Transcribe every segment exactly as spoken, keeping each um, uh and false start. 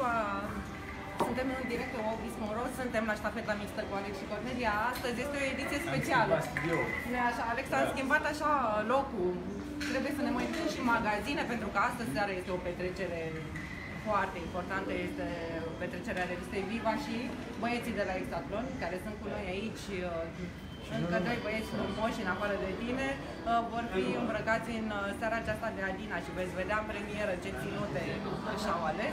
ziua! Suntem în direct cu Obis Moros, suntem la ștafeta mixtă cu Alex și Cornelia. Astăzi este o ediție specială. Nu așa, Alex a schimbat așa locul. Trebuie să ne mai ducem și în magazine, pentru că astăzi seara este o petrecere foarte importantă, este petrecerea revistei Viva și băieții de la Exatlon, care sunt cu noi aici. Încă doi băieți frumoși în afară de tine vor fi îmbrăcați în seara aceasta de Adina și veți vedea în premieră ce ținute și-au ales.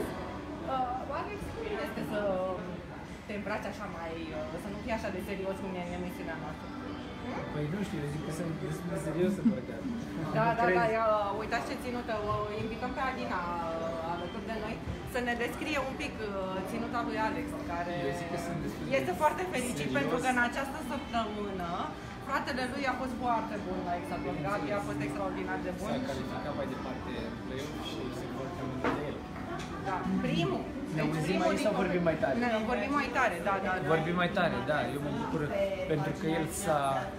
Alex, cum este să te îmbraci așa mai, să nu fii așa de serios cum e în emisiunea noastră? Păi nu știu, eu zic că sunt destul de serios să îmbrăcat. Da, da, da, ia, uitați ce ținută, o invităm pe Adina alături de noi să ne descrie un pic ținuta lui Alex, care este foarte fericit pentru că în această săptămână fratele lui a fost foarte bun la Exatlon, Gabi a fost extraordinar de bun. S-a calificat mai departe în play-off și se foarte mândru de el. Da, primul. Ne auzim aici sau vorbim mai tare? Ne vorbim mai tare, da, da, da. Vorbim mai tare, da. Eu mă bucur pentru că el s-a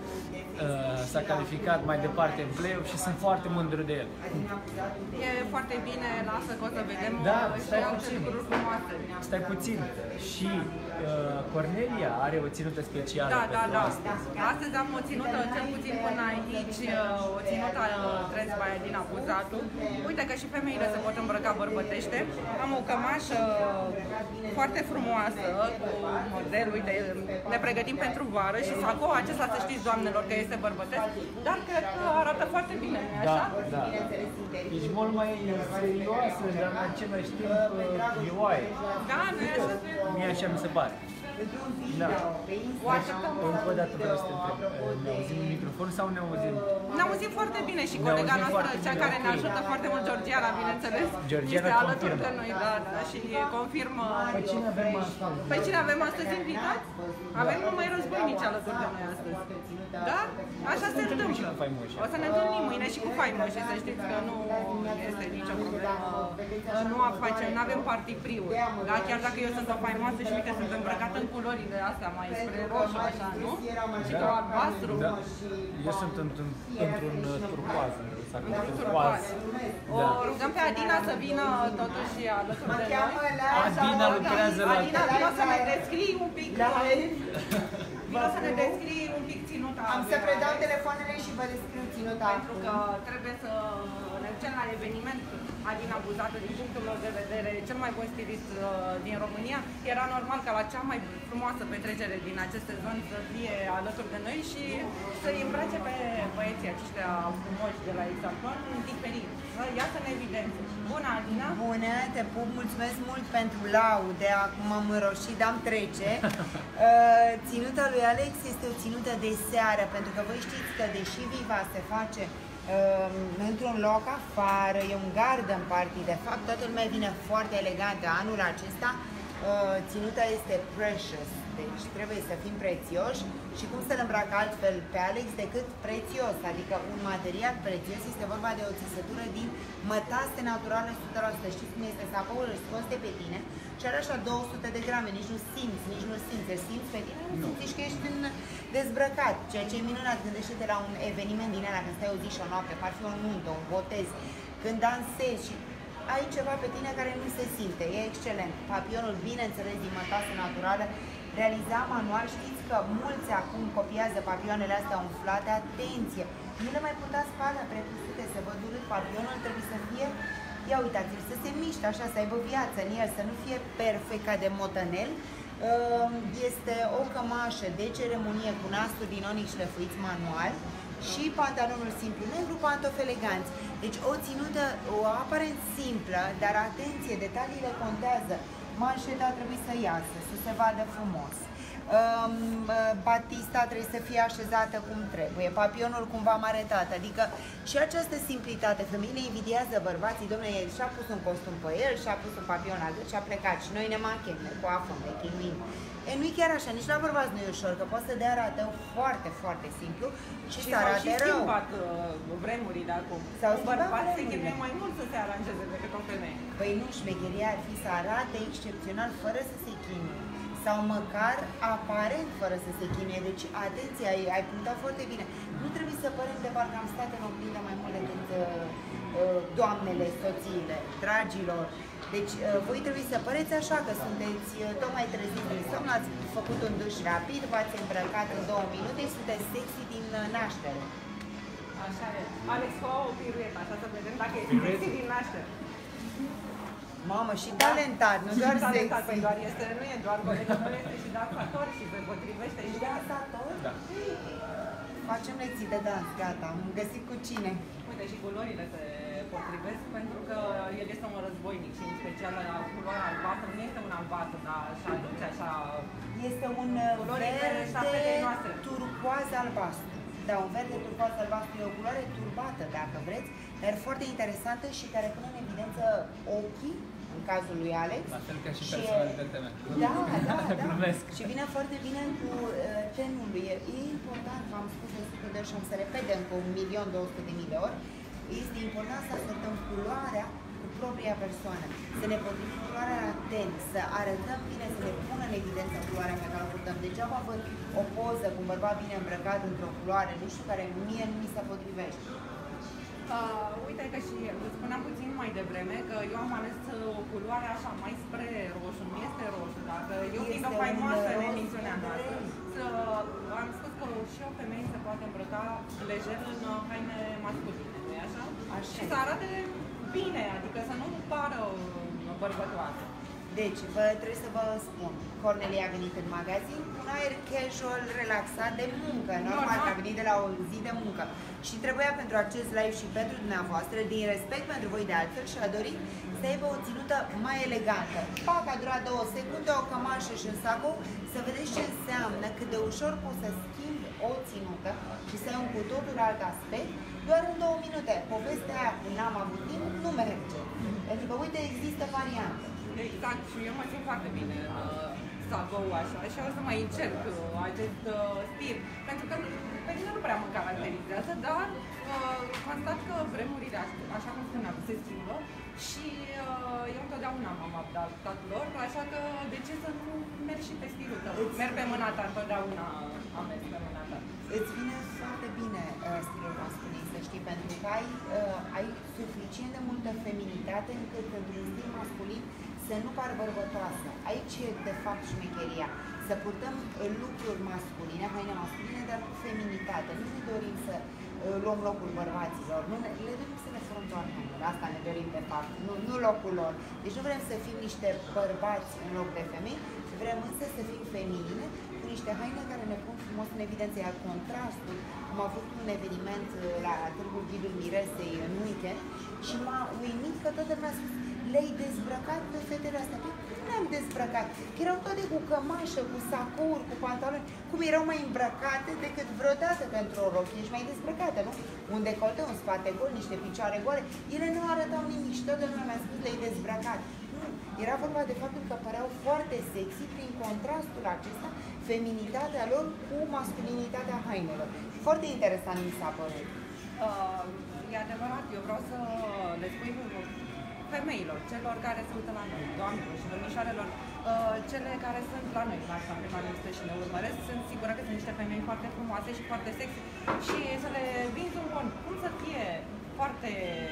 uh, s-a calificat mai departe în play-off și sunt foarte mândru de el. E foarte bine, lasă că o să vedem da, și alte lucruri frumoase. Stai puțin. Și uh, Cornelia are o ținută specială da, pentru da, da. astăzi. Astăzi am o ținută, cel puțin până aici, o ținută Trends by Adina Buzatu. Uite că și femeile se pot îmbrăca bărbătește. Am o cămașă foarte frumoasă, cu model, uite, ne pregătim pentru vară și sacou acesta, să știți, doamnelor, că este bărbătesc, dar cred că arată foarte bine, nu-i așa? Da, da. Ești mult mai serioasă, dar în același timp mioaie. Da, nu-i așa? Mie așa mi se pare. Da. O așteptăm. Încă o dată vreau să te întreb. Ne auzim în microfon sau ne auzim? Ne auzim foarte bine și colega noastră, cea care ne ajută foarte mult, Georgiana, bineînțeles, este alături de noi, da, da, și confirmă. Păi cine avem astăzi? Păi cine avem astăzi invitat? Avem numai războinici alături de noi astăzi. Da? Așa se întâmplă. O să ne întâlnim mâine și cu faimoși, să știți că nu este nicio problemă. Nu facem, nu avem partipriuri. Da? Chiar dacă eu sunt o faimoasă și uite, sunt îmbrăcată în culorile astea mai spre roșu, așa, nu? Și cu albastru. Da. Eu sunt într-un turcoaz. Într-un turcoaz. O rugăm pe Adina să vină totuși alături de noi. Adina lucrează la... Adina, vino să ne descrii un pic. Vino să ne descrii un pic ținuta. Am să predau telefoanele și vă descriu ținuta. Pentru că trebuie să ne ducem la eveniment. Adina Buzatu, din punctul meu de vedere, cel mai bun stilist uh, din România. Era normal ca la cea mai frumoasă petrecere din acest sezon să fie alături de noi și să-i îmbrace pe băieții aceștia frumoși de la Exatlon diferit. Ia să ne evidențe. Bună, Adina! Bună, te pup, mulțumesc mult pentru laude, acum am înroșit, am trece. Ținuta lui Alex este o ținută de seară, pentru că voi știți că deși Viva se face Uh, într-un loc afară, e un garden party, de fapt toată lumea vine foarte elegantă. Anul acesta uh, ținuta este precious, deci trebuie să fim prețioși și cum să-l îmbrac altfel pe Alex decât prețios, adică un material prețios, este vorba de o țesătură din mătase naturale o sută la sută. Știți cum este sacoul, îl scoți de pe tine și are așa două sute de grame, nici nu simți, nici nu simți, îl simți pe tine, nu simți că ești în dezbrăcat, ceea ce e minunat. Gândește-te la un eveniment din ăla, când stai o zi și o noapte, par fi o nuntă, un botez, când dansezi și ai ceva pe tine care nu se simte, e excelent. Papionul, bineînțeles, din mătase naturală, realizat manual. Știți că mulți acum copiază papioanele astea umflate, atenție, nu le mai puteți spală prepusute, să văd urât. Papionul trebuie să fie, ia uitați-l, să se miște așa, să aibă viață în el, să nu fie perfect ca de motanel. Este o cămașă de ceremonie cu nasturi din onic șlefuiți manual și pantalonul simplu negru, pantofi eleganți. Deci o ținută, o aparent simplă, dar atenție, detaliile contează. Manșeta trebuie să iasă, să se vadă frumos. Batista trebuie să fie așezată cum trebuie, papionul cumva maretat, adică și această simplitate. Femeile invidiază bărbații, domnule, el și-a pus un costum pe el, și-a pus un papion la gât și-a plecat și noi ne machem, ne coafăm, ne chinuim. E, nu-i chiar așa, nici la bărbați nu e ușor, că poți să dea ratău foarte, foarte simplu și, și să arate rău. Și s-au schimbat uh, vremurile acum. Un bărbat se chinuie mai mult să se aranjeze decât o femeie. Păi nu, șmecheria ar fi să arate excepțional fără să se chinuie. Sau măcar aparent fără să se chinuie. Deci, atenție, ai, ai punctat foarte bine. Nu trebuie să părem de parcă am stat în oglindă mai mult decât uh, uh, doamnele, soțiile, dragilor. Deci voi trebuie să păreți așa că sunteți tocmai treziți din somn, ați făcut un duș rapid, v-ați îmbrăcat în două minute și sunteți sexy din naștere. Așa e. Alex, fă o piruetă, așa să vedem dacă e sexy din naștere. Mamă, și talentat, nu doar talentat, sexy. Doar este, nu e doar colegător, este și dansator și se potrivește. Ești dansator? Da. Facem lecții de dans, gata, am găsit cu cine. Uite, și culorile se potrivesc pentru că el este un războinic și în special culoarea albastră nu este un albastru, dar așa aduce așa... Este un verde turcoaz albastru. Da, un verde turcoaz albastru e o culoare turbată, dacă vreți, dar foarte interesantă și care pune în evidență ochii, în cazul lui Alex. La fel ca și personalitatea mea. Da, da, da. Glumesc. Și vine foarte bine cu uh, tenul lui. E, e important, v-am spus de sută de ori și am să repet de încă un milion două sute de mii de ori, este important să asortăm culoarea cu propria persoană. Să ne potrivim culoarea la ten, să arătăm bine, să ne pună în evidență culoarea pe care o purtăm. Degeaba văd o poză cu un bărbat bine îmbrăcat într-o culoare, nu știu, care mie nu mi se potrivește. Uh, uite că și spuneam puțin mai devreme că eu am ales o culoare așa mai spre roșu, nu este roșu, dacă eu fiind o faimoasă în emisiunea noastră, să, am spus că și o femeie se poate îmbrăca lejer în haine masculine, nu-i așa? Așa. Și să arate bine, adică să nu pară bărbătoasă. Deci, vă trebuie să vă spun, Cornelia a venit în magazin cu un aer casual, relaxat, de muncă, normal, că a venit de la o zi de muncă. Și trebuia pentru acest live și pentru dumneavoastră, din respect pentru voi de altfel, și a dorit să aibă o ținută mai elegantă. Pac, a durat două secunde, o cămașă și un sacou, să vedeți ce înseamnă, cât de ușor poți să schimbi o ținută și să ai un cu totul alt aspect, doar în două minute. Povestea aia cu n-am avut timp nu merge. Pentru că, uite, există variante. Exact, și eu mă simt foarte bine în uh, sagou așa și o să mai încerc uh, acest uh, stil, pentru că pe mine nu prea mă caracterizează, dar uh, constat că vremurile, așa cum spuneam, se schimbă și uh, eu întotdeauna m-am adaptat lor, așa că de ce să nu merg și pe stilul tău? Merg pe mâna ta, întotdeauna am mers pe mâna ta. Îți vine foarte bine uh, stilul masculin, să știi, pentru că ai, uh, ai suficient de multă feminitate încât într-un stil masculin să nu par bărbătoasă. Aici e, de fapt, șmecheria. Să purtăm lucruri masculine, haine masculine, dar cu feminitate. Nu ne dorim să uh, luăm locul bărbaților. Nu ne, le dorim să ne furăm doar hainele. Asta ne dorim, de fapt. Nu, nu locul lor. Deci nu vrem să fim niște bărbați în loc de femei, vrem însă să fim feminine, cu niște haine care ne pun frumos în evidență. Iar contrastul, am avut un eveniment la Târgul Ghidul Miresei în weekend și m-a uimit că toată lumea a spus: le-ai dezbrăcat pe fetele astea? Păi cum le-am dezbrăcat? Că erau toate cu cămașă, cu sacouri, cu pantaloni, cum erau mai îmbrăcate decât vreodată pentru o rochie și mai dezbrăcate, nu? Un decolte, un spate gol, niște picioare goale, ele nu arătau nimic și toată lumea mi-a spus: le-ai dezbrăcat. Nu, era vorba de faptul că păreau foarte sexy prin contrastul acesta, feminitatea lor cu masculinitatea hainelor. Foarte interesant mi s-a părut. Uh, e adevărat, eu vreau să le spui femeilor, celor care se uită la noi, doamnelor și domnișoarelor, uh, cele care sunt la noi, la Camera Mixtă și ne urmăresc, sunt sigură că sunt niște femei foarte frumoase și foarte sexy și să le vinzi un bon, cum să fie foarte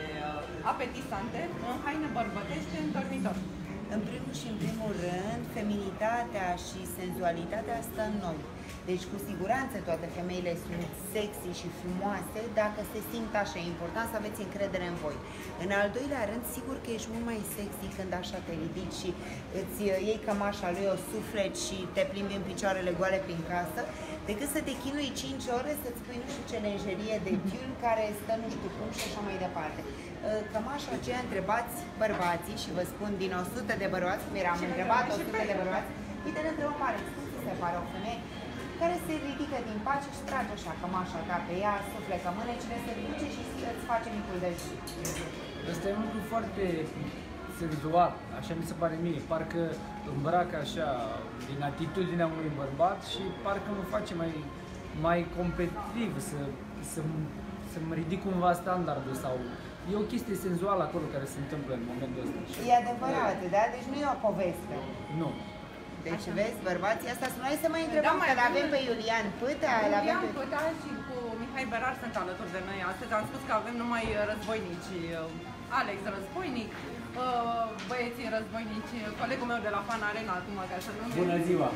uh, apetisante în haine bărbătești în dormitor. În primul și în primul rând, feminitatea și senzualitatea stă în noi. Deci, cu siguranță, toate femeile sunt sexy și frumoase dacă se simt așa. E important să aveți încredere în voi. În al doilea rând, sigur că ești mult mai sexy când așa te ridici și îți iei cămașa lui, o sufleci și te plimbi în picioarele goale prin casă, decât să te chinui cinci ore să-ți pui nu știu ce lenjerie de tiul care stă nu știu cum și așa mai departe. Cămașa aceea întrebați bărbații, și vă spun din o sută de bărbați, cum eram întrebat o sută de bărbați, uite, ne întrebăm, pare, cum ți se pare o femeie care se ridică din pace și trage așa cămașa ta pe ea, suflecă mânecile, se ridice și îți face micul dejun. Asta e un lucru foarte senzual, așa mi se pare mie, parcă îmbracă așa din atitudinea unui bărbat și parcă mă face mai, mai competitiv, să, să, să-mi ridic cumva standardul sau... E o chestie senzuală acolo care se întâmplă în momentul ăsta. E adevărat, da? Deci nu e o poveste. Nu. Deci așa. Vezi, bărbații, asta să noi să mai întrebăm, da, că l-avem pe Iulian Pâtea, l-avem pe... Pâtea și cu Mihai Berar sunt alături de noi astăzi. Am spus că avem numai războinici. Alex războinic, băieții războinici, colegul meu de la Fan Arena, acum, ca să nu... Bună ziua!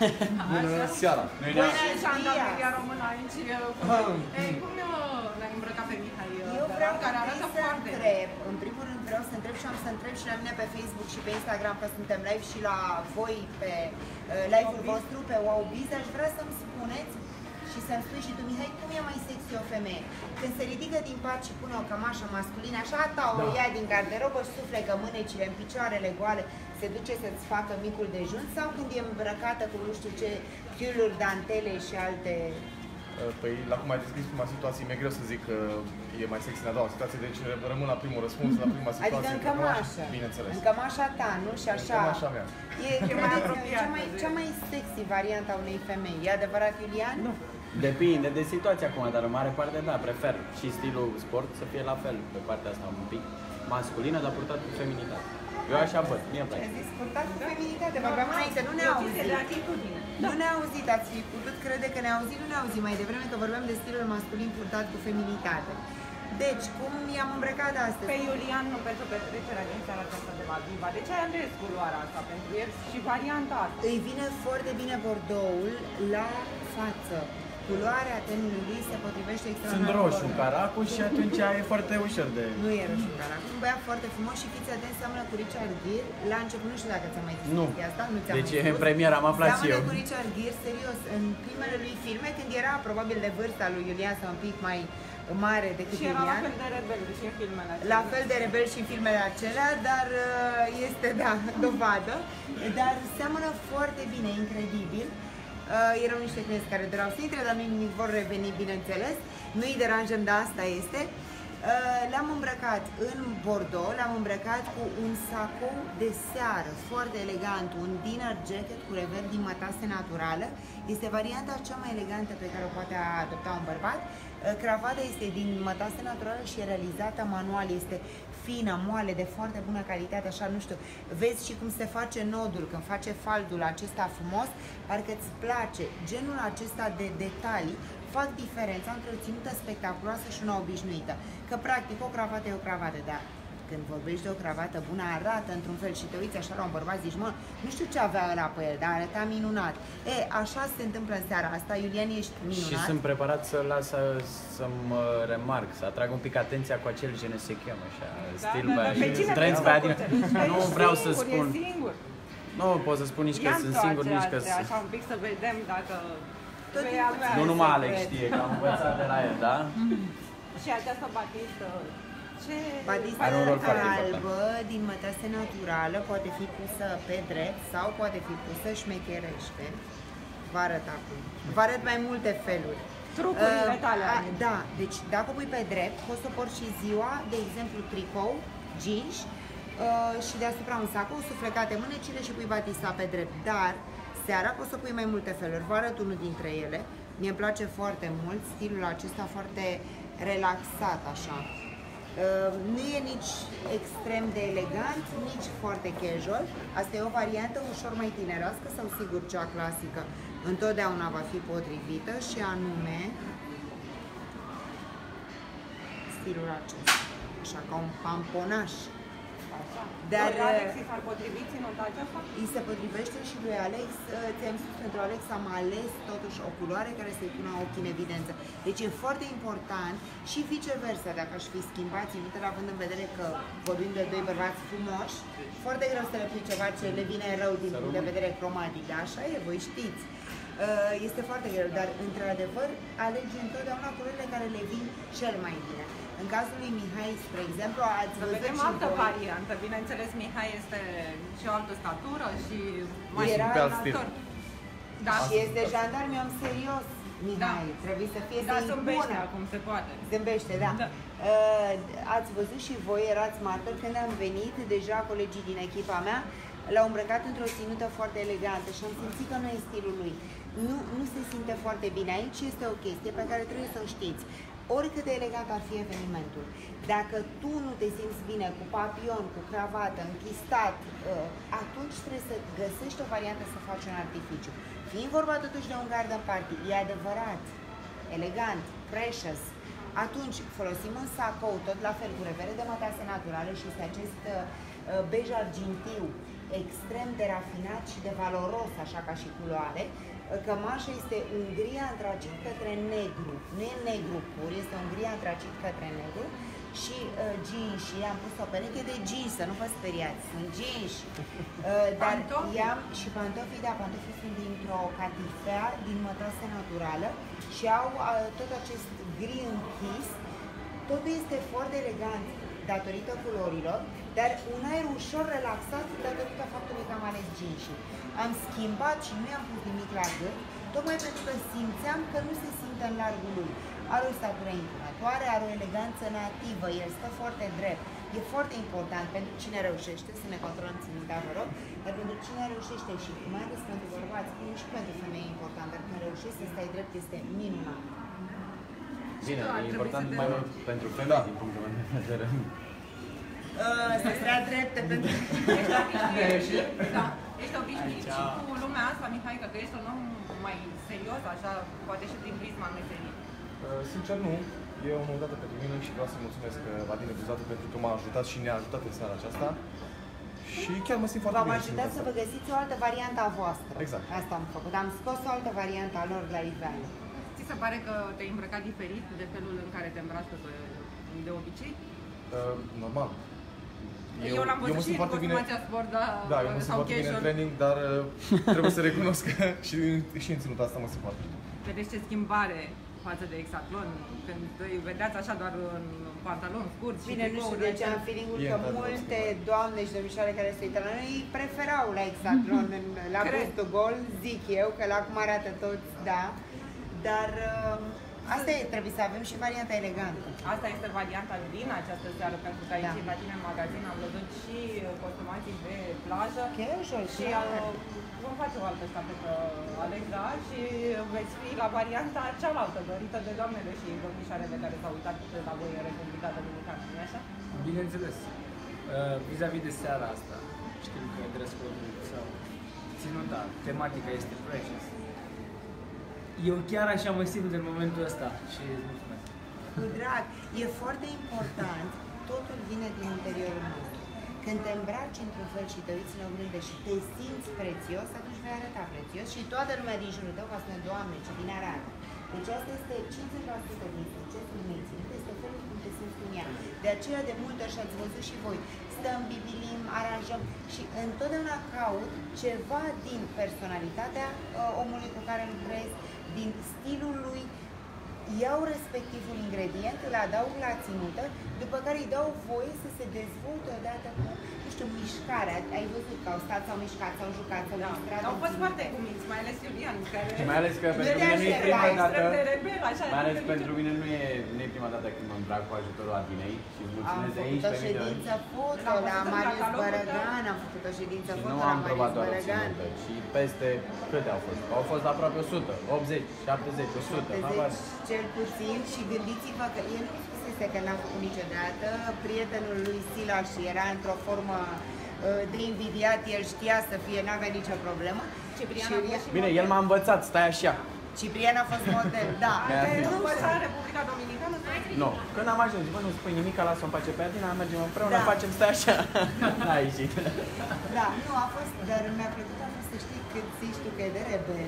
Bună seara! Bună Jandarmeria română aici. Ei, cum ne-ai îmbrăcat pe Mihai? Eu vreau care arată să foarte... întreb, în primul rând vreau să întreb și am să întreb și la mine pe Facebook și pe Instagram, că suntem live și la voi pe uh, live-ul vostru, pe WowBiz. Aș vrea să-mi spuneți și să-mi spui și tu, Mihai, cum e mai sexy o femeie? Când se ridică din pat și pune o cămașă masculină, așa ta o ia din garderobă și suflecă mânecile în picioarele goale, se duce să-ți facă micul dejun, sau când e îmbrăcată cu nu știu ce chiuluri, dantele și alte... Păi, la cum ai descris prima situație, mi-e greu să zic că e mai sexy în a doua situație, deci rămân la primul răspuns, la prima situație. Adică în cămașă, bineînțeles. în cămașa ta, nu? Și așa... În cămașa mea. E cea mai, cea, mai, cea mai sexy varianta a unei femei. E adevărat, Iulian? Nu. Depinde de situația acum, dar în mare parte da, prefer și stilul sport să fie la fel, pe partea asta un pic masculină, dar purtat cu feminitate. Eu așa văd, mie îmi place. Ai zis purtat cu feminitate, vorbeam înainte, nu ne-a auzit. Nu ne-a auzit, ați fi putut crede că ne-a auzit, nu ne-a auzit mai devreme că vorbeam de stilul masculin purtat cu feminitate. Deci, cum i-am îmbrăcat astăzi? Pe Iulian, nu pentru petrecerea din seara aceasta de la Viva. De ce ai ales culoarea asta pentru el și varianta asta? Îi vine foarte bine bordoul la față. Culoarea tenului lui se potrivește extraordinar. Sunt roșu, caracul și atunci e foarte ușor de... Nu e roșu caracul, un băiat foarte frumos și fiți atenți, seamănă cu Richard Gere. La început, nu știu dacă ți-am mai zis nu. asta, nu ți-am deci mai spus. în premieră am aflat și eu. Seamănă cu Richard Gere, serios, în primele lui filme, când era probabil de vârsta lui Iulian sau un pic mai mare decât și era Iulian. la fel de rebel și în filmele acelea. La fel de rebel și în filmele acelea, dar este, da, dovadă. Dar seamănă foarte bine, incredibil. Uh, erau niște clienți care doreau să intre, dar nu vor reveni, bineînțeles. Nu-i deranjăm, dar asta este. Uh, le-am îmbrăcat în bordeaux, le-am îmbrăcat cu un sacou de seară, foarte elegant, un dinner jacket cu revers din mătase naturală. Este varianta cea mai elegantă pe care o poate adopta un bărbat. Uh, cravata este din mătase naturală și e realizată manual, este fină, moale, de foarte bună calitate, așa, nu știu, vezi și cum se face nodul, când face faldul acesta frumos, parcă îți place. Genul acesta de detalii fac diferența între o ținută spectaculoasă și una obișnuită. Că, practic, o cravată e o cravată, dar când vorbești de o cravată bună, arată într-un fel și te uiți așa la un bărbat, zici, mă, nu știu ce avea ăla pe el, dar arăta minunat. E, așa se întâmplă în seara asta, Iulian, ești minunat. Și sunt preparat să las să-mi remarc, să atrag un pic atenția cu acel je ne sais qui, așa, da, stil da, pe da, așa, trends pe adin. Nu vreau să spun. Nu pot să spun nici că sunt singur, nici că sunt. Așa un pic să vedem dacă... Nu numai Alex știe, că am învățat de la el, da? Și această batistă... Ce... Batista albă din mătase naturală poate fi pusă pe drept sau poate fi pusă șmecherește. Vă arăt acum. Vă arăt mai multe feluri. Trucurile tale. Uh, da, deci dacă o pui pe drept, poți să o porți și ziua, de exemplu tricou, jeans uh, și deasupra un sacou, suflecate mânecile și pui batista pe drept. Dar seara poți să pui mai multe feluri. Vă arăt unul dintre ele. Mie îmi place foarte mult stilul acesta foarte relaxat așa. Uh, nu e nici extrem de elegant, nici foarte casual. Asta e o variantă ușor mai tinerească sau sigur cea clasică întotdeauna va fi potrivită și anume stilul acesta, așa ca un pamponaș. Dar Alex i s-ar potrivi ținuta aceasta? Îi se potrivește și lui Alex. Ți-am spus, pentru Alex am ales totuși o culoare care să-i pună ochii în evidență. Deci e foarte important și viceversa, dacă aș fi schimbat ținutele, având în vedere că vorbim de doi bărbați frumoși, foarte greu să le pui ceva ce le vine rău din punct de vedere cromatic, așa e, voi știți. Este foarte greu, dar într-adevăr alege întotdeauna culorile care le vin cel mai bine. În cazul lui Mihai, spre exemplu, ați văzut vedem și altă voi. variantă. Bineînțeles, Mihai este și o altă statură și mai era pe alt stil. Da. Și este jandarm, eu am serios, Mihai. Da. Trebuie să fie da, să zâmbește acum se poate. Zâmbește, da. da. Uh, ați văzut și voi, erați martori, când am venit, deja colegii din echipa mea l-au îmbrăcat într-o ținută foarte elegantă și am simțit că nu e stilul lui. Nu, nu se simte foarte bine. Aici este o chestie pe care trebuie să o știți. Oricât de elegant ar fi evenimentul, dacă tu nu te simți bine cu papion, cu cravată, închistat, atunci trebuie să găsești o variantă să faci un artificiu. Fiind vorba totuși de un garden party, e adevărat, elegant, precious, atunci folosim un sacou, tot la fel, cu revere de mătase naturale și este acest bej argintiu, extrem de rafinat și de valoros, așa ca și culoare. Cămașa este un gri antracit către negru, nu e negru pur, este un gri antracit către negru și uh, jeans, am pus o pereche de jeans, să nu vă speriați, sunt jeans, uh, dar i-am și pantofii, da, pantofii sunt dintr-o catifea din mătase naturală și au uh, tot acest gri închis, totul este foarte elegant datorită culorilor, dar un aer ușor relaxat datorită faptului că am ales jeans. Am schimbat și nu i-am pus nimic la gât, tocmai pentru că simțeam că nu se simte în largul lui. Are o statură impunătoare, are o eleganță nativă, el stă foarte drept. E foarte important pentru cine reușește, să ne controlăm ținta, vă rog, dar pentru cine reușește și mai ales pentru bărbați, și pentru femei e important, dar când reușești să stai drept este minunat. Bine, e important mai mult pentru femei, din punctul meu de vedere. Să stea drepte pentru... Ești obișnuit, da, ești obișnuit și cu lumea asta, Mihaica, că ești un om mai serios, așa, poate și prin prisma meserii. Sincer nu, e o noutate pentru mine și vreau să-i mulțumesc Adine Buzatu pentru că m-a ajutat și ne-a ajutat în seara aceasta. Și chiar mă simt foarte bine. V-am ajutat să vă găsiți o altă variantă a voastră. Exact. Asta am făcut, am scos o altă variantă a lor la iveală. Ți se pare că te-ai îmbrăcat diferit de felul în care te îmbracă de obicei? Uh, normal. Eu, eu l-am văzut și în consumația sport, da, da, eu mă simt foarte bine în training, dar trebuie să recunosc că și, și în ținutul asta mă simt foarte bine. Vedeți ce schimbare față de Exatlon, când îi vedeați așa doar în pantaloni scurți. Bine, nu știu de ce am feeling-ul că multe doamne și domnișoare care se uită la noi preferau la Exatlon, la gustul gol, zic eu, că la cum arată toți, da, dar... Asta e, trebuie să avem și varianta elegantă. Asta este varianta din această seară, pentru că aici da. La tine în magazin am văzut și costumații de plajă. Casual, și vom face o altă ștafetă, Alexa, și veți fi la varianta cealaltă, dorită de doamnele și domnișoarele care s-au uitat la voi în Republica Dominicană, nu-i așa? Bineînțeles. Uh, vis-a-vis de seara asta, știm că dress code-ul sau ținuta, tematica este precious. Eu chiar așa mă simt în momentul ăsta și îți mulțumesc. Cu drag, e foarte important, totul vine din interiorul nostru. Când te îmbraci într-un fel și te uiți în oglindă și te simți prețios, atunci vei arăta prețios și toată lumea din jurul tău va spune, Doamne, ce bine arată. Deci asta este cincizeci la sută din succesul unei ținute, este felul cum te simți în ea. De aceea, de multe ori, și ați văzut și voi, stăm, bibilim, aranjăm și întotdeauna caut ceva din personalitatea uh, omului cu care lucrez, din stilul lui, iau respectivul ingredient, îl adaug la ținută, după care îi dau voie să se dezvolte odată cu, nu știu, mișcarea. Ai văzut că au stat, s-au mișcat, s-au jucat, s-au distrat. Da. Au fost foarte cuminți, mai ales Iulian, care... Și mai ales că pentru mine nu e prima dată, rebel, așa, mai ales pentru mine nu e, nu e prima dată când mă îmbrac cu ajutorul Adinei și îți mulțumesc de aici pe mine. Am făcut o ședință foto la Marius Bărăgan, am făcut o ședință foto la Marius Bărăgan. Și peste, câte au fost? Au fost aproape o sută, optzeci, șaptezeci, o sută. Cel puțin și gândiți-vă că el nu spusese că n-a făcut niciodată, prietenul lui Silas și era într-o formă de invidiat, el știa să fie, n-avea nicio problemă. Ciprian Bine, el m-a învățat, stai așa. Ciprian a fost model, da. Nu învăța Republica Dominicană? Nu, când am ajuns, bă, nu spui nimic, lasă-o-mi face pe Adina, mergem împreună, facem, stai așa. N-a ieșit. Da, nu, a fost, dar mi-a plăcut, a fost să știi cât zici tu că e de rebel.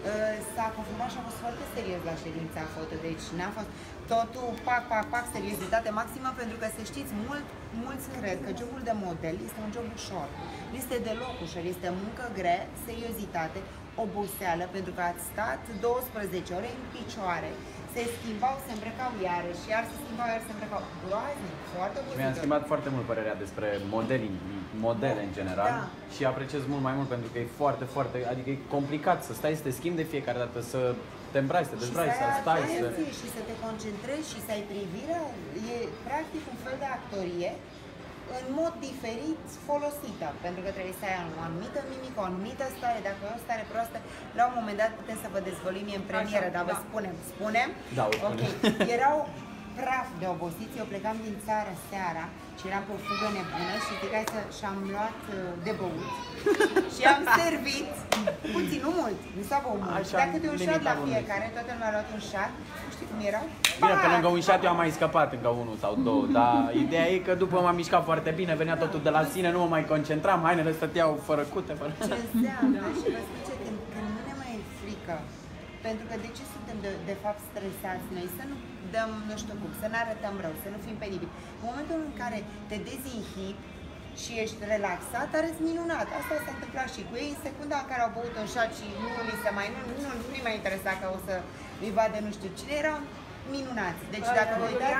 S-a confundat și a fost foarte serios la ședința foto, deci n-a fost totul pac, pac, pac, seriozitate maximă, pentru că să știți, mult, mulți cred că jobul de model este un job ușor. Nu este deloc ușor, este muncă grea, seriozitate, oboseală, pentru că ați stat douăsprezece ore în picioare, se schimbau, se îmbrăcau iarăși, iar se schimbau, iar se îmbrăcau. Groaznic, foarte obositor. Mi-am schimbat foarte mult părerea despre modelii, modele în general, da. Și apreciez mult mai mult pentru că e foarte, foarte, adică e complicat să stai să te schimbi de fiecare dată, să te îmbraci, să te dezbraci, să stai, să... și să te concentrezi și să ai privirea, e practic un fel de actorie în mod diferit folosită, pentru că trebuie să ai o anumită mimică, o anumită stare, dacă e o stare proastă, la un moment dat putem să vă dezvăluim în premieră, dar vă da. spunem, spunem? Da, o spunem. Okay. Erau praf de obosiți. Eu plecam din țară seara și eram pe o fugă nebună și strigai să și-am luat de băut și am servit puțin, nu mult, nu s-a băut mult. Așa, dacă te un șat la fiecare, toată lumea a luat un șat, nu știi cum erau? Bine, pe lângă un șat eu am mai scăpat încă unul sau două, dar ideea e că după m-am mișcat foarte bine, venea totul de la sine, nu mă mai concentram, hainele stăteau fără cute, fără... Ce înseamnă și vă spun ce, când, când nu ne mai e frică, pentru că de ce suntem de, de fapt stresați noi? Să nu dăm, nu știu cum, să ne arătăm rău, să nu fim penibili. În momentul în care te dezinhibi și ești relaxat, arăți minunat. Asta s-a întâmplat și cu ei în secunda în care au băut un șat și nu li se mai, nu, nu, nu-i mai interesa că o să îi vadă nu știu cine, erau minunați. Deci dacă vă uitați,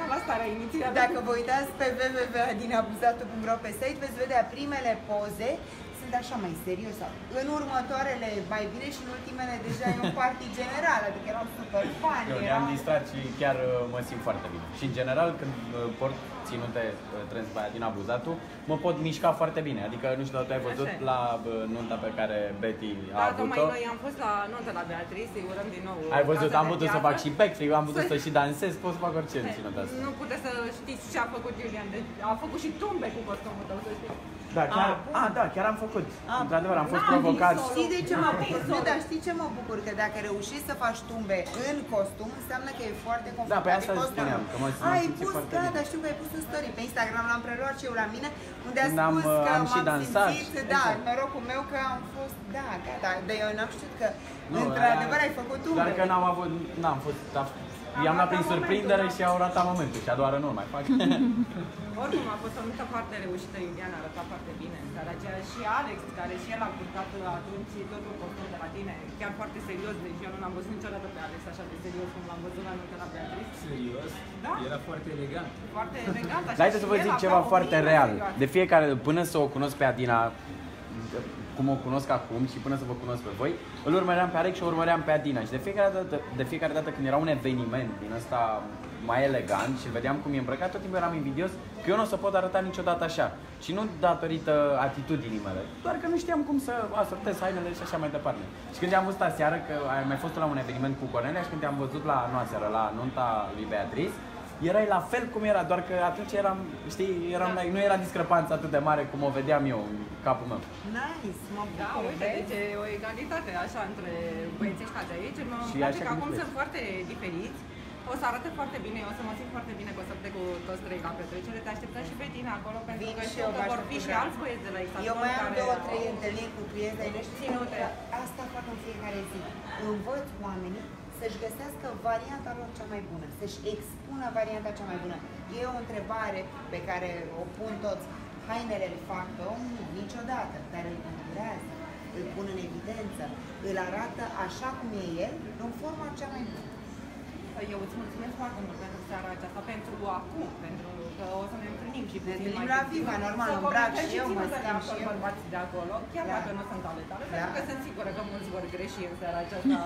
dacă vă uitați pe w w w punct adinabuzato punct ro pe site, veți vedea primele poze, sunt așa mai serios. În următoarele mai bine și în ultimele deja e un party general, adică erau super fani. Eu ne-am distrat și chiar mă simt foarte bine. Și în general când port ținute trends by Adina Buzatu, mă pot mișca foarte bine. Adică nu știu dacă tu ai văzut așa la nunta pe care Betty a da, avut-o. Da, noi am fost la nunta la Beatrice, îi urăm din nou. Ai văzut, am putut să fac și backflip, am putut să și dansez, pot să fac orice în ținuta asta. Nu puteți să știți ce a făcut Iulian, deci a făcut și tumbe cu costumul tău, să știi. Da, chiar, a, a, da, chiar am făcut. Într-adevăr, am fost provocat. Știi de ce mă bucur? Nu, dar știi ce mă bucur? Că dacă reușești să faci tumbe în costum, înseamnă că e foarte confortabil. Da, pe asta spuneam, că mă ai pus, da, dar știu că ai pus în story pe Instagram, l-am preluat și eu la mine, unde a spus că m-am simțit, da, norocul meu că am fost, da, gata, dar eu n-am știut că într-adevăr ai făcut tumbe. Doar că n-am avut, n-am fost, i-am luat prin surprindere și au ratat momentul și a doua oară nu mai fac. Oricum a fost o nuntă foarte reușită, Iulian a arătat foarte bine în seara aceea și Alex, care și el a purtat atunci totul costum de la tine, chiar foarte serios, deci eu nu l-am văzut niciodată pe Alex așa de serios cum l-am văzut la nuntă la Beatrice. Serios? Da? Era foarte elegant. Foarte elegant, așa. Haideți să vă zic ceva foarte real. De fiecare, până să o cunosc pe Adina, cum o cunosc acum și până să vă cunosc pe voi, îl urmăream pe Alex și o urmăream pe Adina. Și de fiecare dată, de fiecare dată când era un eveniment din ăsta mai elegant și vedeam cum e îmbrăcat, tot timpul eram invidios că eu nu o să pot arăta niciodată așa. Și nu datorită atitudinii mele, doar că nu știam cum să asortez hainele și așa mai departe. Și când am văzut aseară, că ai mai fost la un eveniment cu Cornelia și când te-am văzut la noastră, la nunta lui Beatrice, erai la fel cum era, doar că atunci eram, știi, eram, da. Nu era discrepanța atât de mare cum o vedeam eu în capul meu. Nice, mă bucur. Da, uite, deci e o egalitate așa între băieții ăștia de aici. Mă și place că cum acum sunt foarte diferiți. O să arate foarte bine, o să mă simt foarte bine că o să plec cu toți trei la petrecere. Te așteptăm și pe tine acolo, pentru că știu că vor fi și alți băieți de la Exator. Eu mai am două, trei întâlniri cu prieteni de noștri. Asta fac în fiecare zi. Învăț oamenii să-și găsească varianta lor cea mai bună, să-și expună varianta cea mai bună. E o întrebare pe care o pun toți. Hainele îl fac pe om? Niciodată, dar îl conturează, îl pun în evidență, îl arată așa cum e el, în forma cea mai bună. Eu îți mulțumesc foarte mult pentru seara aceasta, pentru acum, pentru că o să ne întâlnim și ne întâlnim la Viva, normal, în Brac și eu mă schimb și eu. Bărbați de acolo, chiar da. Dacă nu sunt ale tale, da. Pentru că sunt sigură că mulți vor greși în seara aceasta.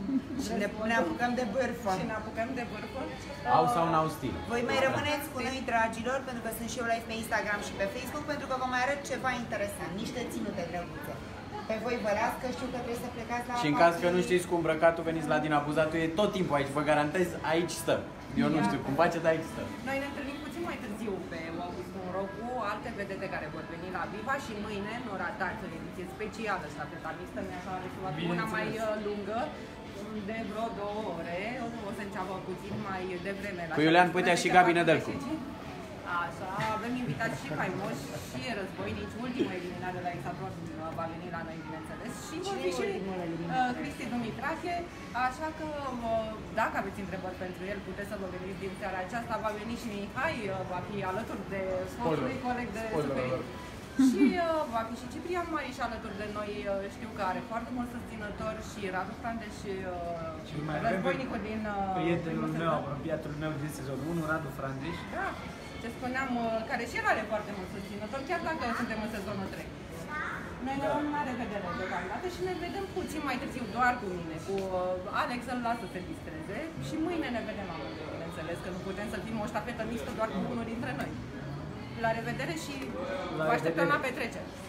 Și ne, ne apucăm de bârfă. Și ne apucăm de bârfă. Au sau n-au stil. Voi mai rămâneți cu noi, dragilor, pentru că sunt și eu live pe Instagram și pe Facebook, pentru că vă mai arăt ceva interesant, niște ținute drăguțe. Pe voi vă las că știu că trebuie să plecați la și în caz că nu știți cum îmbrăcatul, veniți la Adina Buzatu, e tot timpul aici, vă garantez, aici stă. Eu nu știu cum face, dar aici stă. Noi ne întâlnim puțin mai târziu pe August punct ro cu alte vedete care vor veni la Viva și mâine nu ratați o ediție specială ștafeta mixtă, mi-așa rețuat una mai lungă, de vreo două ore, o să înceapă puțin mai devreme. Cu Iulian Pâtea și Gabi Nădălcu. Așa, avem invitați și faimoși și războinici. Ultima eliminare de la Exator va veni la noi, bineînțeles. Și vor fi și uh, Cristi Dumitrache, așa că uh, dacă aveți întrebări pentru el, puteți să vă veniți din seara aceasta. Va veni și Mihai, uh, va fi alături de fostului coleg de Superit. Și uh, va fi și Ciprian Mariș alături de noi, uh, știu că are foarte mulți susținători și Radu Frande și, uh, și mai războinicul din uh, prietenul meu, apropiatul meu din sezonul unu, Radu Frandeș. Da, ce spuneam, uh, care și el are foarte mulți susținători, chiar dacă suntem în sezonul trei. Noi ne vom la revedere deocamdată și ne vedem puțin mai târziu, doar cu mine, cu uh, Alex, îl las să se distreze și mâine ne vedem amândoi, bineînțeles, că nu putem să fim o ștafetă mixtă doar cu unul dintre noi. La revedere și vă așteptăm la petrecere!